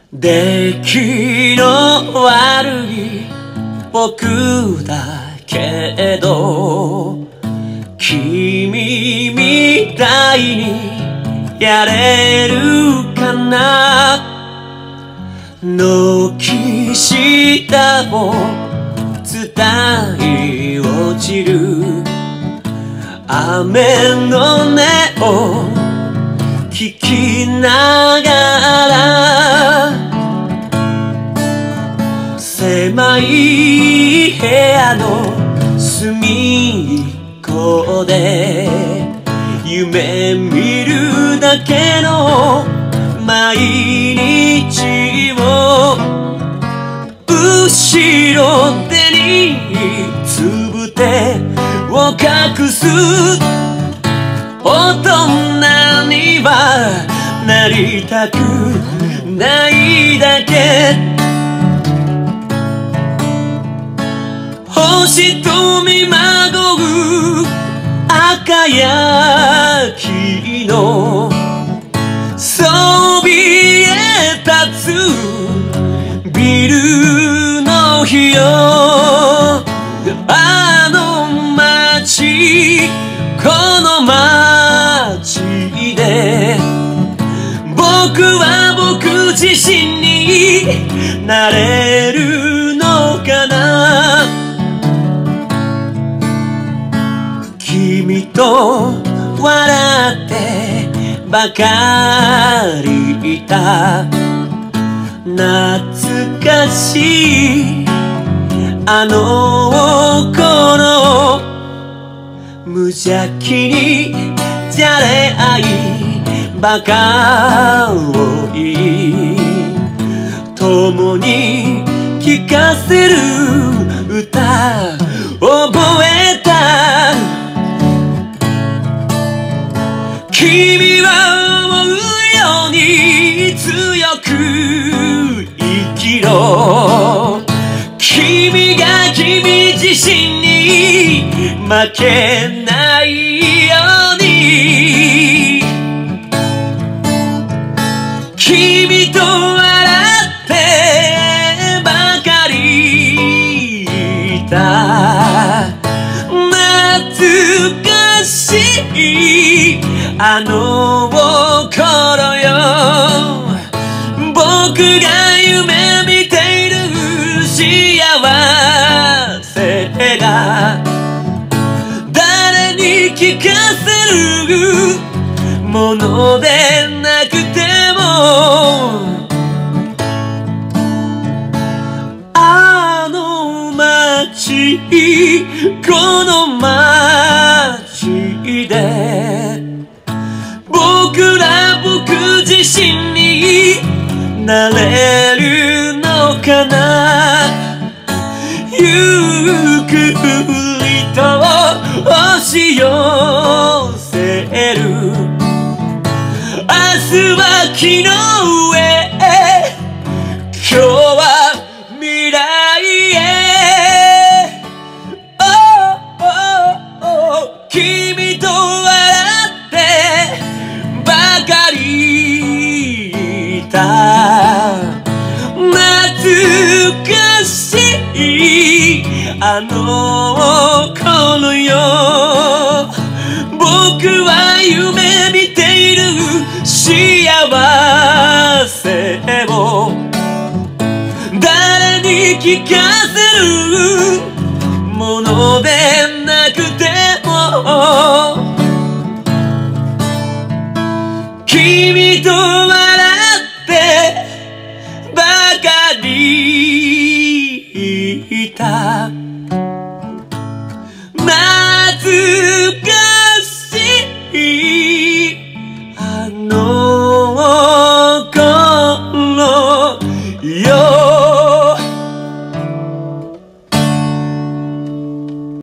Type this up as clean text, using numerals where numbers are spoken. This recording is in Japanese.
出来の悪い僕だけど君みたいにやれるかな。軒下を伝い落ちる雨の音を聞きながら狭い部屋の隅っこで夢見るだけの毎日を後ろ手につぶてを隠す大人にはなりたくないだけ。星と見まごう赤や黄のそびえ立つビルの日よ。あの街この街で僕は僕自身になれるのかな。君と笑ってばかりいた懐かしいあの頃無邪気にじゃれ合いバカを言い共に聴かせる歌覚えた。君は思うように強く生きろ。君が君自身に負けないように君と笑ってばかりいた懐かしいあの頃よ。僕が夢見ている幸せが誰に聞かせるものでなくてもあの街この街で僕自身になれるのかな。ゆっくりと押し寄せる明日は昨日へ今日は未来へ、君と笑ってばかりいた懐かしいあの頃よ。僕は夢見ている幸せを誰に聞かせるものでなくても君と笑ってばかりいた。